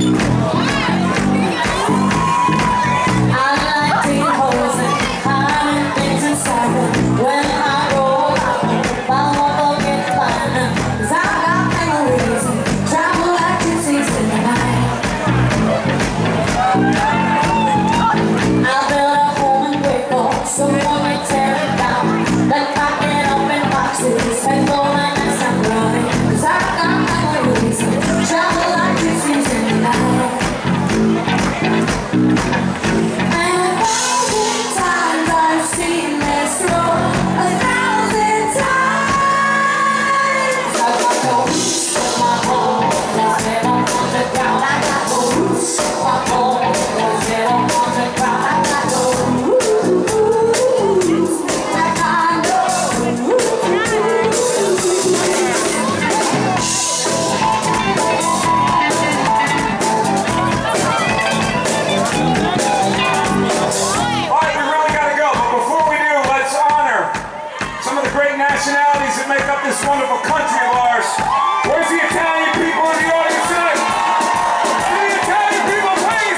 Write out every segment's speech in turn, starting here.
Nationalities that make up this wonderful country of ours. Where's the Italian people in the audience tonight? The Italian people, please!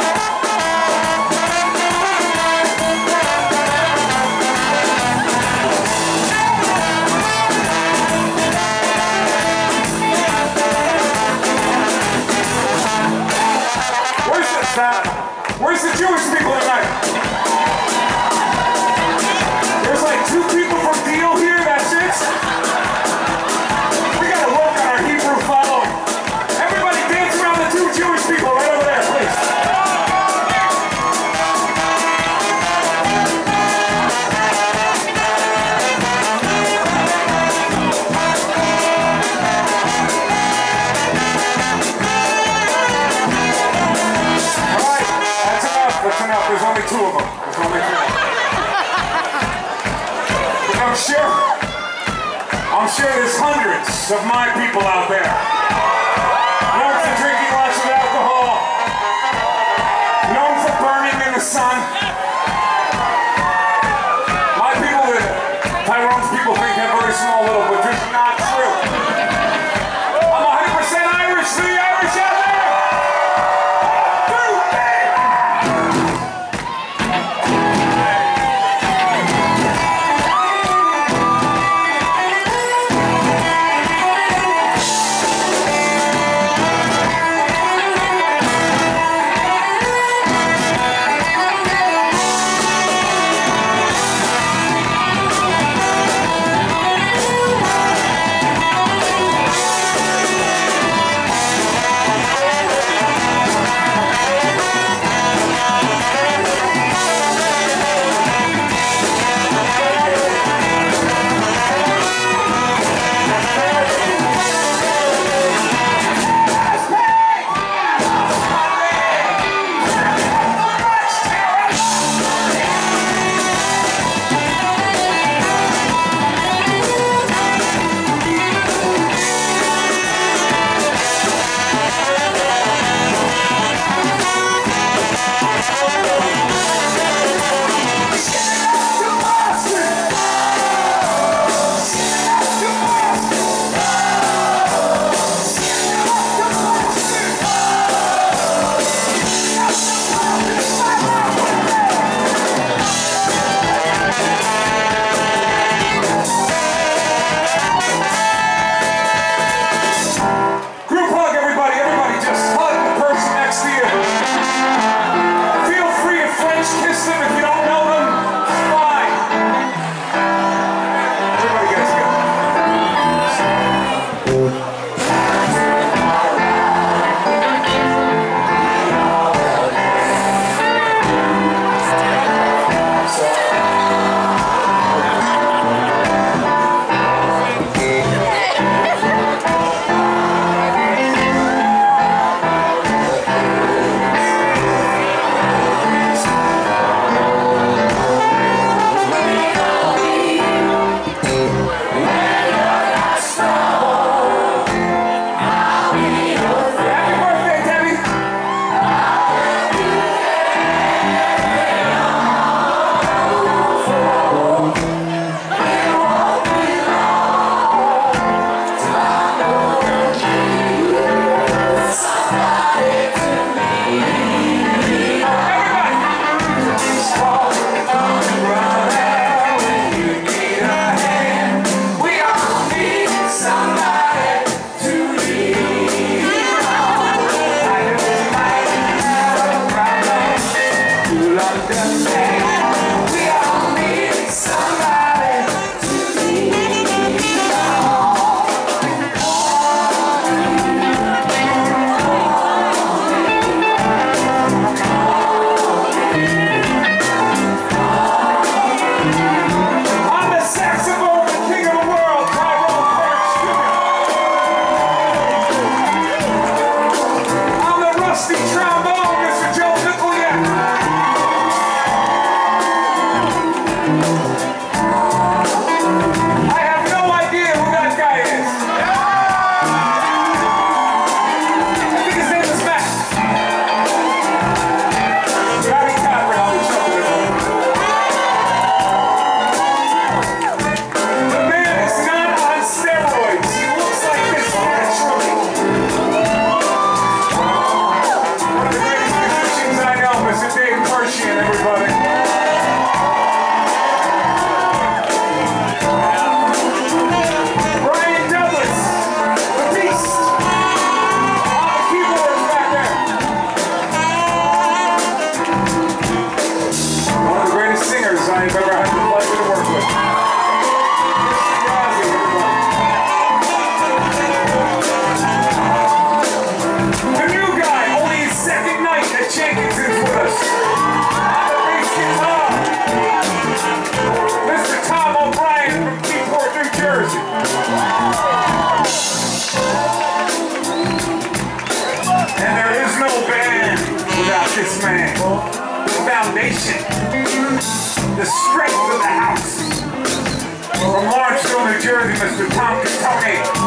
Where's the Jewish people tonight? There's like 2 people from Deal here, that's it? We gotta work on our Hebrew following. Everybody dance around the 2 Jewish people right over there, please. Alright, that's enough. There's only 2 of them. There's only 2. I'm sure there's hundreds of my people out there. Known for drinking lots of alcohol. Known for burning in the sun. My people that Tyrone's people think have very small little, but this is not true. I'm 100% Irish. The Irish out there! this man. The foundation. The strength of the house. From Lawrenceville, New Jersey, Mr. Tom Catone.